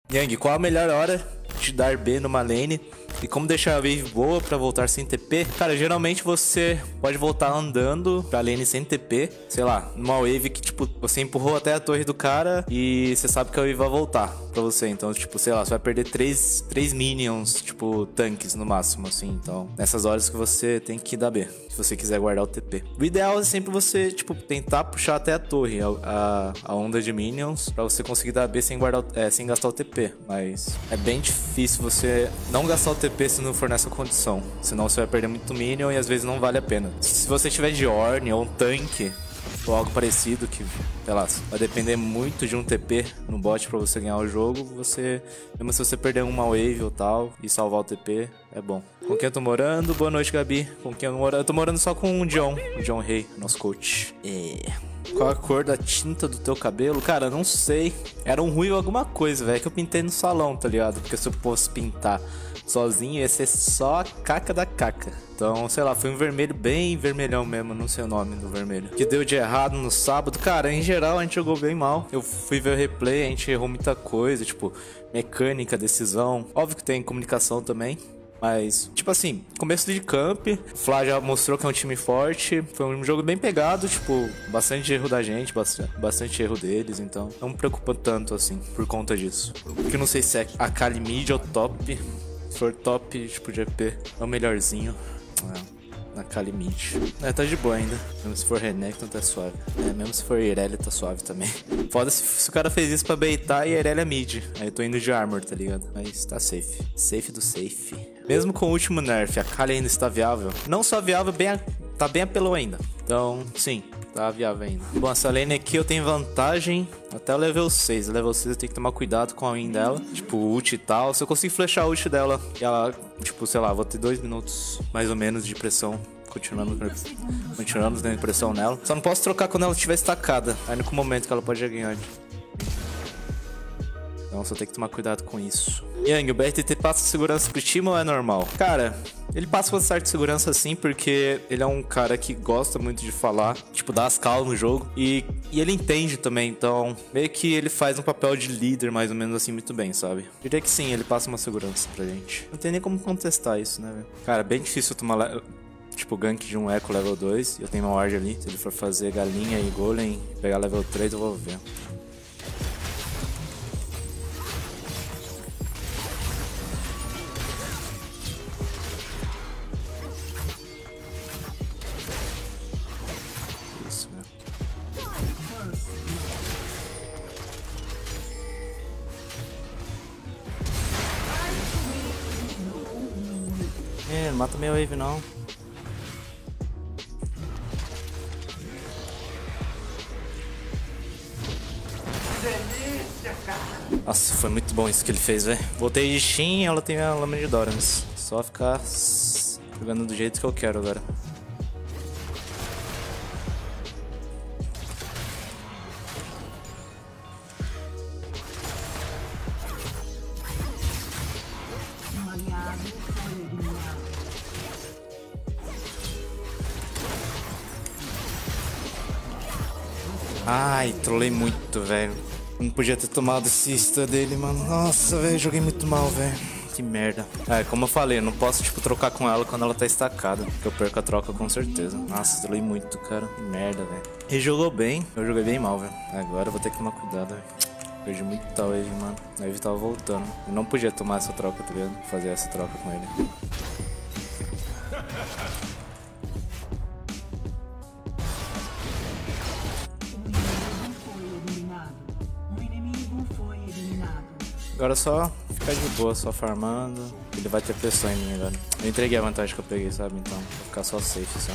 Yang, qual a melhor hora de dar B numa lane? E como deixar a wave boa pra voltar sem TP? Cara, geralmente você pode voltar andando pra lane sem TP. Sei lá, numa wave que, tipo, você empurrou até a torre do cara e você sabe que a wave vai voltar pra você. Então, tipo, sei lá, você vai perder 3 minions, tipo, tanques no máximo, assim. Então, nessas horas que você tem que dar B, se você quiser guardar o TP. O ideal é sempre você, tipo, tentar puxar até a torre, a onda de minions, pra você conseguir dar B sem, sem gastar o TP. Mas é bem difícil você não gastar o TP se não for nessa condição. Senão você vai perder muito minion e às vezes não vale a pena. Se você tiver de Ornn ou um tanque ou algo parecido que, sei lá, vai depender muito de um TP no bot pra você ganhar o jogo, você, mesmo se você perder uma wave ou tal e salvar o TP, é bom. Com quem eu tô morando? Boa noite, Gabi. Com quem eu tô morando só com o John Rey, nosso coach. Qual a cor da tinta do teu cabelo? Cara, não sei. Era um ruim ou alguma coisa, velho, que eu pintei no salão, tá ligado? Porque se eu fosse pintar sozinho ia ser só a caca da caca. Então, sei lá, foi um vermelho bem vermelhão mesmo, não sei o nome do vermelho. Que deu de errado no sábado. Cara, em geral a gente jogou bem mal. Eu fui ver o replay, a gente errou muita coisa, tipo, mecânica, decisão. Óbvio que tem comunicação também. Mas, tipo assim, começo de camp, o Fla já mostrou que é um time forte. Foi um jogo bem pegado, tipo, bastante erro da gente, bastante erro deles. Então, não me preocupa tanto assim, por conta disso. Porque eu não sei se é a Kali mid ou top. Se for top, tipo, GP, é o melhorzinho. Na Kali mid. Tá de boa ainda. Mesmo se for Renekton, tá suave. Mesmo se for Irelia, tá suave também. Foda se o cara fez isso pra baitar e Irelia mid. Aí eu tô indo de armor, tá ligado? Mas tá safe. Safe do safe. Mesmo com o último nerf, a Kali ainda está viável. Não só viável, tá bem apelou ainda. Então, sim, tá viável ainda. Bom, essa lane aqui eu tenho vantagem até o level 6. O level 6 eu tenho que tomar cuidado com a win dela. Tipo, ult e tal. Se eu conseguir flechar a ult dela e ela, tipo, sei lá, vou ter 2 minutos mais ou menos de pressão. Continuamos dando pressão nela. Só não posso trocar quando ela estiver estacada. É o único momento que ela pode ganhar. Então só tem que tomar cuidado com isso. Yang, o BRTT passa segurança pro time ou é normal? Cara, ele passa uma certa segurança sim, porque ele é um cara que gosta muito de falar, tipo, dar as calas no jogo. E ele entende também, então meio que ele faz um papel de líder mais ou menos assim muito bem, sabe? Diria que sim, ele passa uma segurança pra gente. Não tem nem como contestar isso, né, velho? Cara, bem difícil tomar... Tipo, gank de um eco level 2. E eu tenho uma ward ali. Se ele for fazer galinha e golem, pegar level 3, eu vou ver. Isso, meu. Não mata minha wave não. Nossa, foi muito bom isso que ele fez, velho. Voltei de Shin e ela tem a lâmina de Doran's. Só ficar jogando do jeito que eu quero agora. Ai, trolei muito, velho. Não podia ter tomado esse stun dele, mano. Nossa, velho, joguei muito mal, velho. Que merda. Como eu falei, eu não posso, tipo, trocar com ela quando ela tá estacada. Porque eu perco a troca com certeza. Nossa, trolei muito, cara. Que merda, velho. Ele jogou bem, eu joguei bem mal, velho. Agora eu vou ter que tomar cuidado, velho. Perdi muita wave, mano. A wave tava voltando. Eu não podia tomar essa troca, tá ligado? Fazer essa troca com ele. Agora é só ficar de boa, só farmando. Ele vai ter pressão em mim agora. Eu entreguei a vantagem que eu peguei, sabe? Então, vou ficar só safe, só.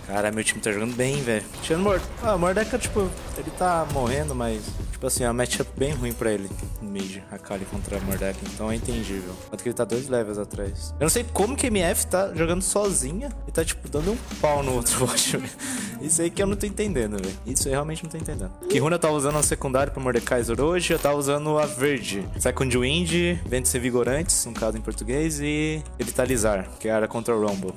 Cara, meu time tá jogando bem, velho. Tirando o Mordekaiser, tipo, ele tá morrendo, mas... Tipo assim, é uma matchup bem ruim pra ele. No mid, a Kali contra a Mordekaiser. Então é entendível. Tanto que ele tá 2 levels atrás. Eu não sei como que a MF tá jogando sozinha e tá, tipo, dando um pau no outro bot. Isso aí que eu não tô entendendo, velho. Isso aí eu realmente não tô entendendo. Kiruna tava usando a secundária pro Mordekaiser hoje. Eu tava usando a verde. Second Wind, Ventos Revigorantes, no caso em português. E Revitalizar, que era contra o Rumble.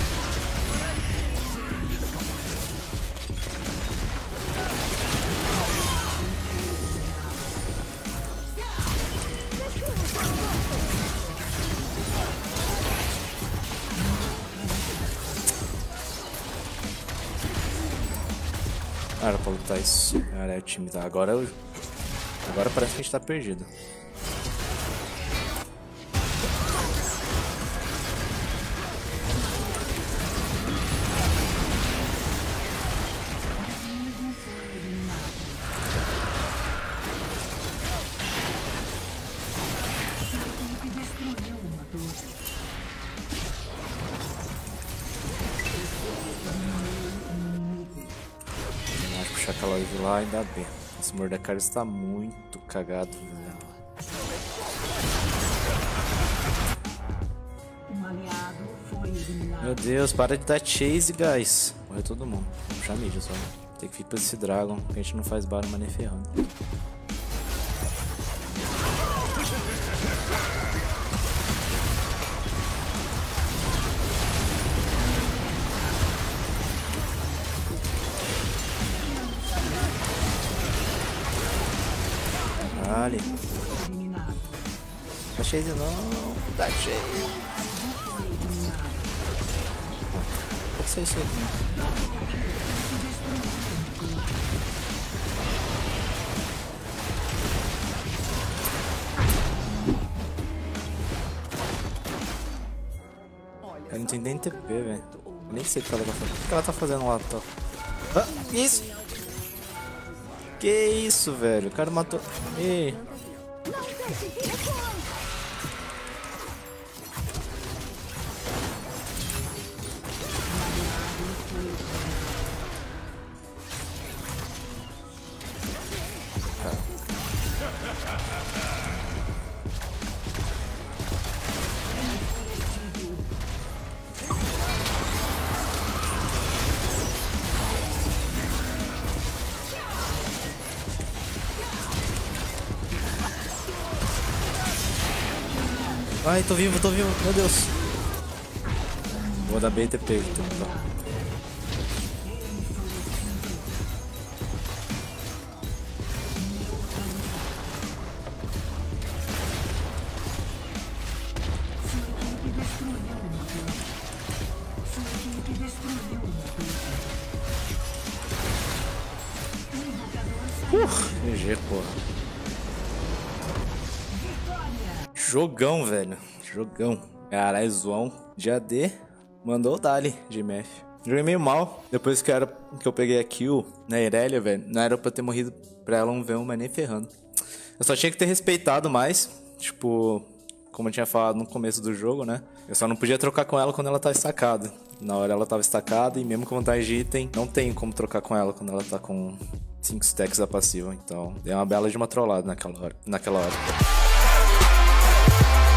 Era pra lutar isso. Cara, é o time tá. Agora parece que a gente tá perdido. Aquela wave lá, ainda bem. Esse Mordekaiser está muito cagado, velho. Meu Deus, para de dar chase, guys. Morreu todo mundo. Vou puxar mid só. Tem que ficar pra esse Dragon, que a gente não faz barulho, mas nem ferrando. Ali. Tá cheio de não. Tá cheio. Pode ser isso aqui. Eu não tenho nem TP, velho. Eu nem sei o que ela tá fazendo. O que ela tá fazendo lá? Tá? Ah, isso! Que isso, velho? O cara matou. Ei. Ai, tô vivo, meu Deus. Vou dar BTP, então. GG, porra. Jogão, velho. Jogão. Caralho, Zoão de AD mandou o Dali de MF. Joguei meio mal. Depois que eu peguei a kill na Irelia, velho, não era pra ter morrido pra ela um V1, mas nem ferrando. Eu só tinha que ter respeitado mais. Tipo, como eu tinha falado no começo do jogo, né? Eu só não podia trocar com ela quando ela tá estacada. Na hora ela tava estacada e mesmo com vantagem de item, não tem como trocar com ela quando ela tá com 5 stacks da passiva. Então, deu uma bela de uma trollada naquela hora.